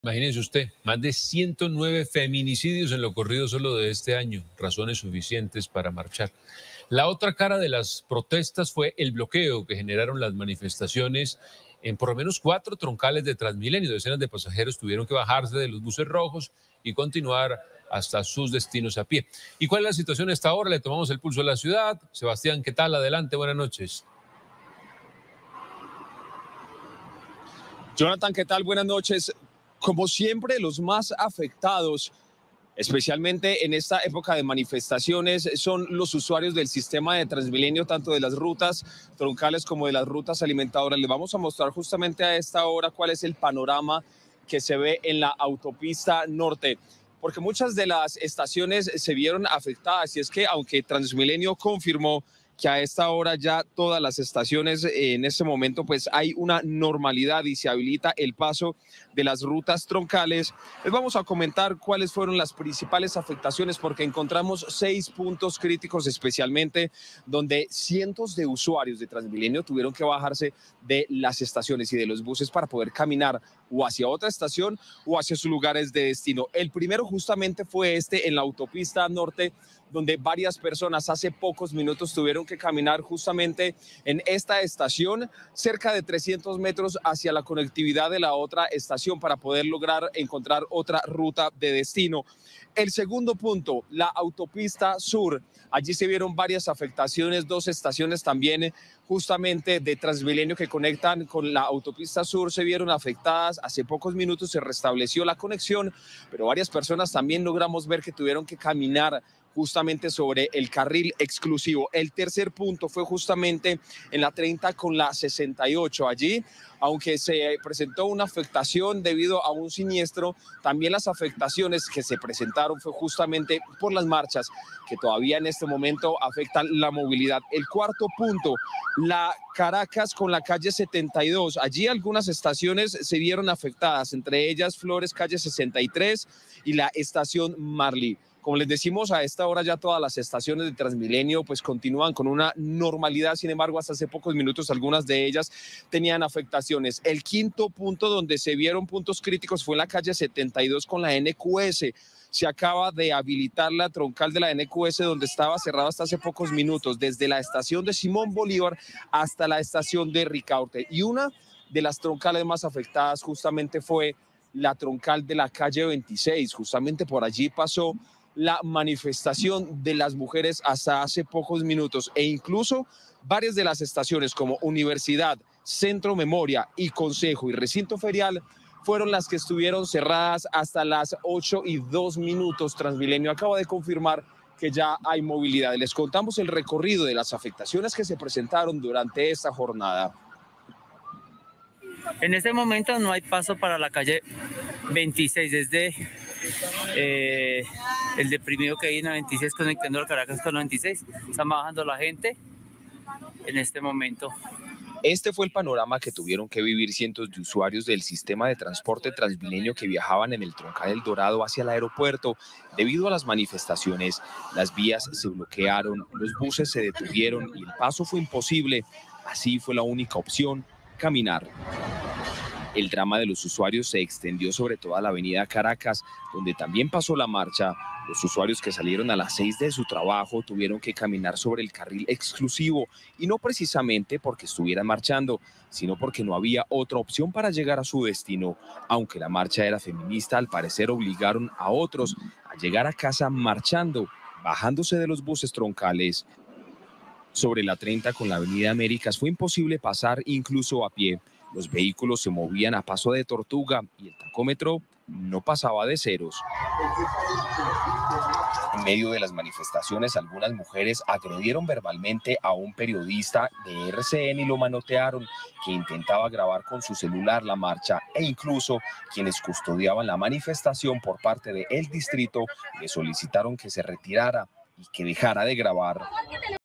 Imagínese usted, más de 109 feminicidios en lo corrido solo de este año, razones suficientes para marchar. La otra cara de las protestas fue el bloqueo que generaron las manifestaciones en por lo menos 4 troncales de Transmilenio. Decenas de pasajeros tuvieron que bajarse de los buses rojos y continuar hasta sus destinos a pie. ¿Y cuál es la situación a esta hora? Le tomamos el pulso a la ciudad. Sebastián, ¿qué tal? Adelante, buenas noches. Jonathan, ¿qué tal? Buenas noches. Como siempre, los más afectados, especialmente en esta época de manifestaciones, son los usuarios del sistema de Transmilenio, tanto de las rutas troncales como de las rutas alimentadoras. Les vamos a mostrar justamente a esta hora cuál es el panorama que se ve en la autopista norte, porque muchas de las estaciones se vieron afectadas, y es que aunque Transmilenio confirmó que a esta hora ya todas las estaciones en este momento pues hay una normalidad y se habilita el paso de las rutas troncales, les vamos a comentar cuáles fueron las principales afectaciones, porque encontramos 6 puntos críticos especialmente donde cientos de usuarios de Transmilenio tuvieron que bajarse de las estaciones y de los buses para poder caminar o hacia otra estación o hacia sus lugares de destino. El primero justamente fue en la autopista norte, donde varias personas hace pocos minutos tuvieron que caminar justamente en esta estación, cerca de 300 metros hacia la conectividad de la otra estación para poder lograr encontrar otra ruta de destino. El segundo punto, la autopista sur. Allí se vieron varias afectaciones, 2 estaciones también justamente de Transmilenio que conectan con la autopista sur se vieron afectadas. Hace pocos minutos se restableció la conexión, pero varias personas también logramos ver que tuvieron que caminar justamente sobre el carril exclusivo. El tercer punto fue justamente en la 30 con la 68. Allí, aunque se presentó una afectación debido a un siniestro, también las afectaciones que se presentaron fue justamente por las marchas que todavía en este momento afectan la movilidad. El cuarto punto, la Caracas con la calle 72. Allí algunas estaciones se vieron afectadas, entre ellas Flores, calle 63 y la estación Marley. Como les decimos, a esta hora ya todas las estaciones de Transmilenio pues continúan con una normalidad. Sin embargo, hasta hace pocos minutos algunas de ellas tenían afectaciones. El quinto punto donde se vieron puntos críticos fue en la calle 72 con la NQS. Se acaba de habilitar la troncal de la NQS, donde estaba cerrada hasta hace pocos minutos, desde la estación de Simón Bolívar hasta la estación de Ricaurte. Y una de las troncales más afectadas justamente fue la troncal de la calle 26. Justamente por allí pasó la manifestación de las mujeres hasta hace pocos minutos, e incluso varias de las estaciones como Universidad, Centro Memoria y Consejo y Recinto Ferial fueron las que estuvieron cerradas hasta las 8:02. Transmilenio acaba de confirmar que ya hay movilidad. Les contamos el recorrido de las afectaciones que se presentaron durante esta jornada. En este momento no hay paso para la calle 26, desde el deprimido que hay en la 26 conectando al Caracas con la 26. Están bajando la gente en este momento. Este fue el panorama que tuvieron que vivir cientos de usuarios del sistema de transporte Transmilenio que viajaban en el troncal del Dorado hacia el aeropuerto. Debido a las manifestaciones, las vías se bloquearon, los buses se detuvieron y el paso fue imposible. Así fue la única opción: caminar. El drama de los usuarios se extendió sobre toda la avenida Caracas, donde también pasó la marcha. Los usuarios que salieron a las 6 de su trabajo tuvieron que caminar sobre el carril exclusivo, y no precisamente porque estuvieran marchando, sino porque no había otra opción para llegar a su destino. Aunque la marcha era feminista, al parecer obligaron a otros a llegar a casa marchando, bajándose de los buses troncales. Sobre la 30 con la avenida Américas fue imposible pasar incluso a pie. Los vehículos se movían a paso de tortuga y el tacómetro no pasaba de ceros. En medio de las manifestaciones, algunas mujeres agredieron verbalmente a un periodista de RCN y lo manotearon, que intentaba grabar con su celular la marcha, e incluso quienes custodiaban la manifestación por parte del distrito le solicitaron que se retirara y que dejara de grabar.